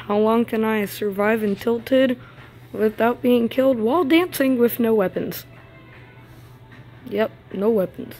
How long can I survive in Tilted without being killed while dancing with no weapons? Yep, no weapons.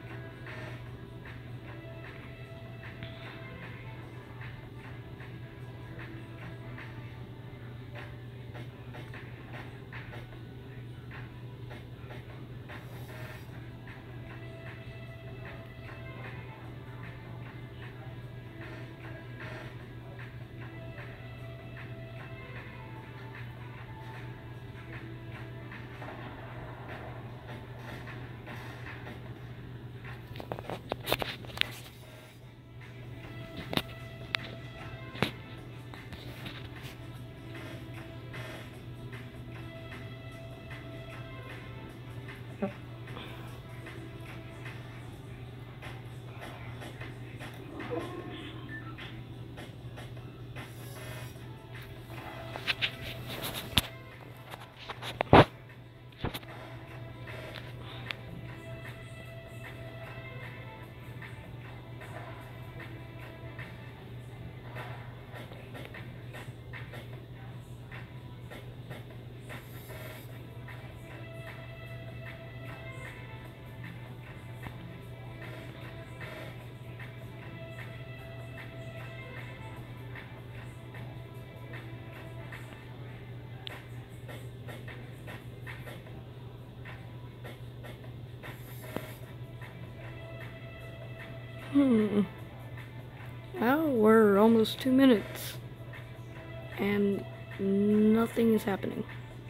Well, we're almost 2 minutes. And nothing is happening.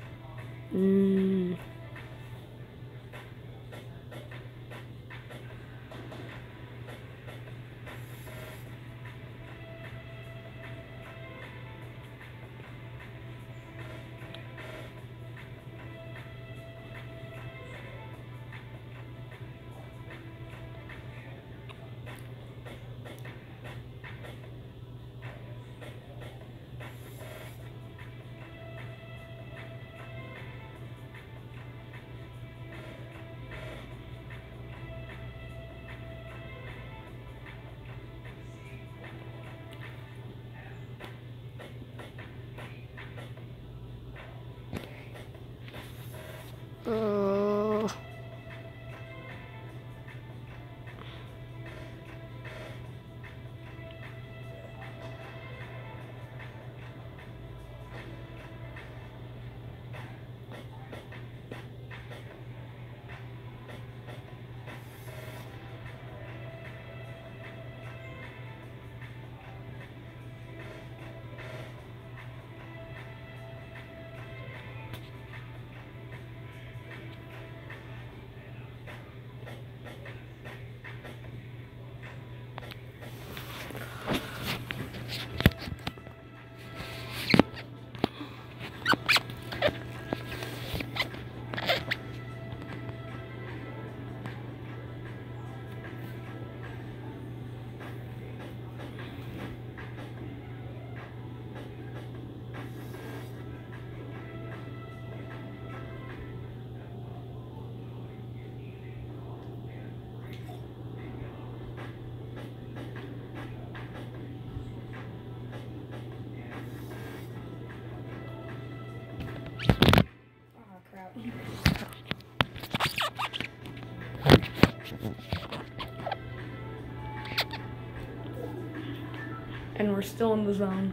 And we're still in the zone.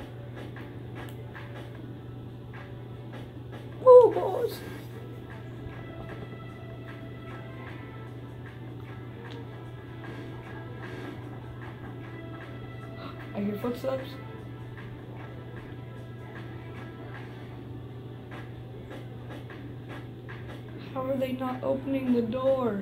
Woo, boys! I hear footsteps. How are they not opening the door?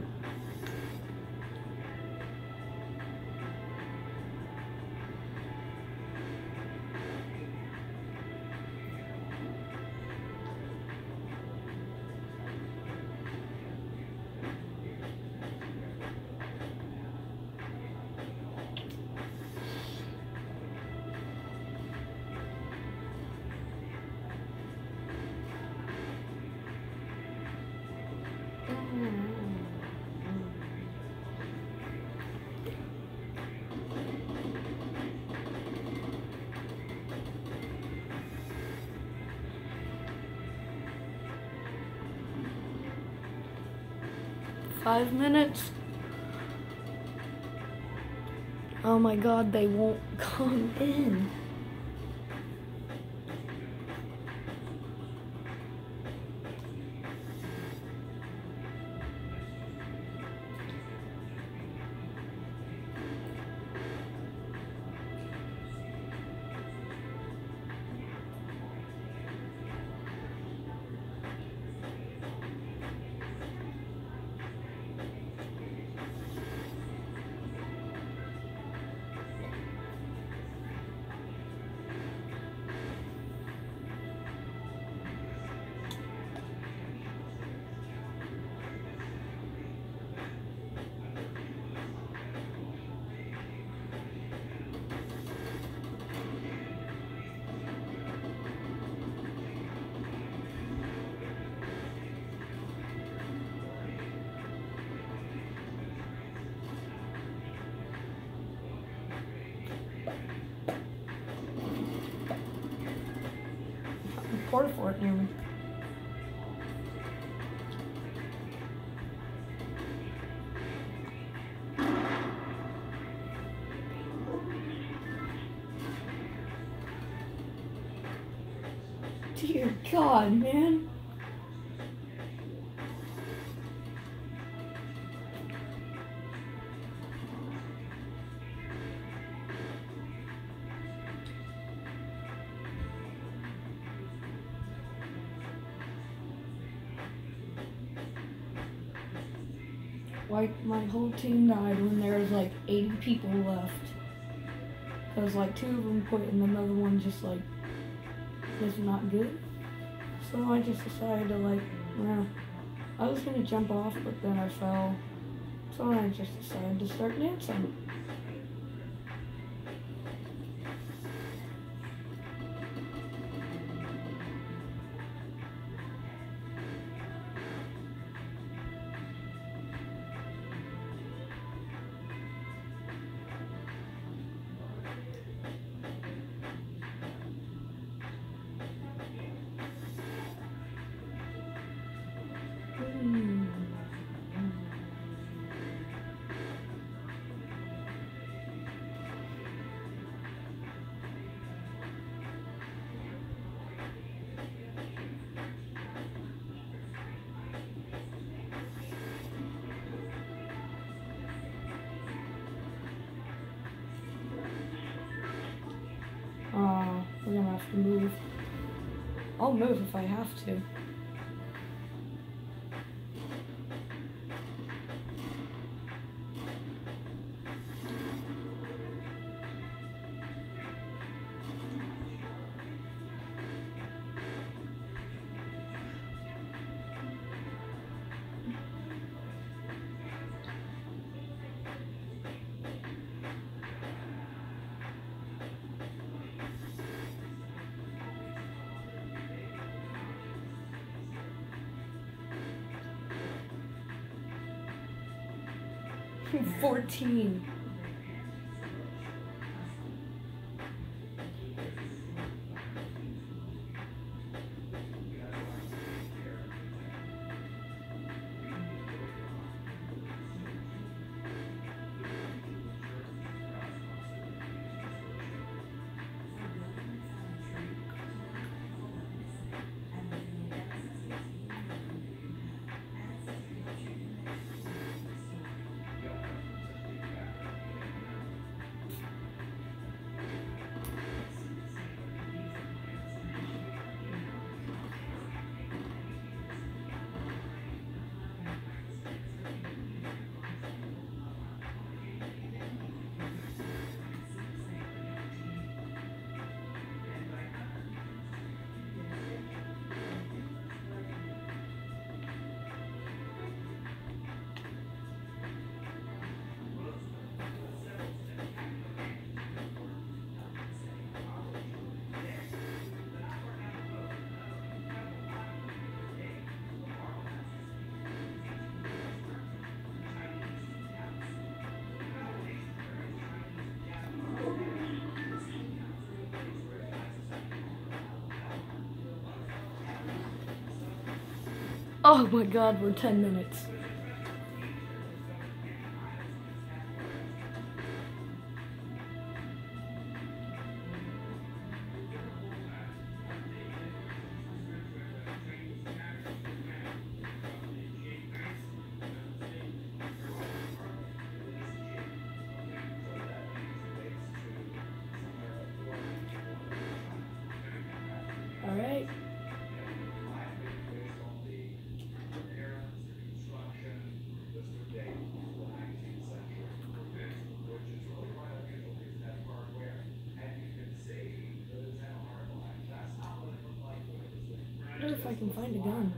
5 minutes. Oh my god, they won't come in. Poor Fort near me. Dear God, man. Like, my whole team died when there was like 80 people left. Cause like 2 of them quit and another one just like was not good. So I just decided to like, I was gonna jump off, but then I fell. So I just decided to start dancing. We're gonna have to move. I'll move if I have to. I'm 14. Oh my god, we're 10 minutes. if I can find a gun.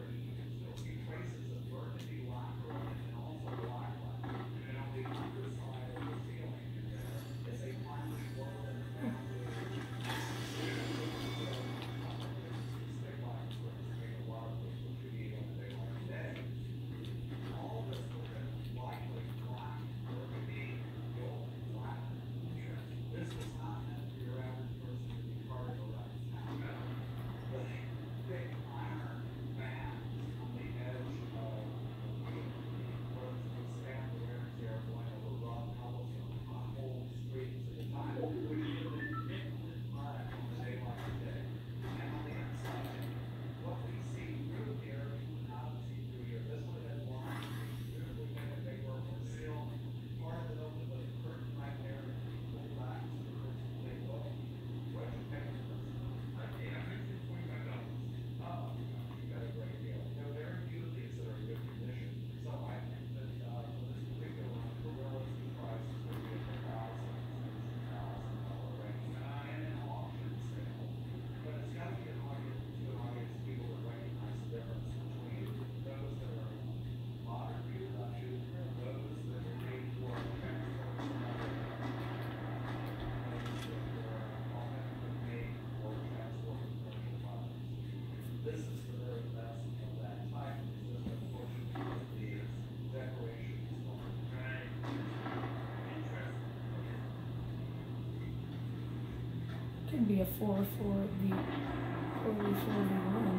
Could be a 4v4v1.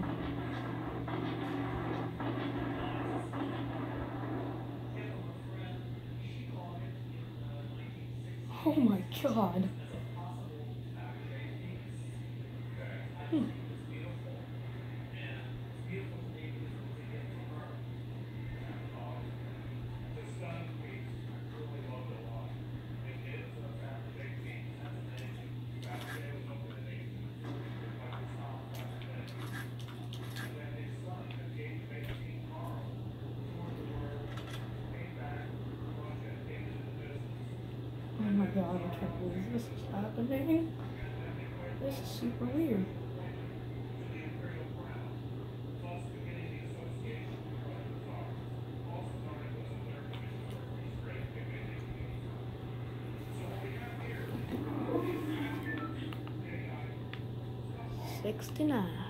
Oh my god. Oh my god, I can't believe this is happening. This is super weird. $69.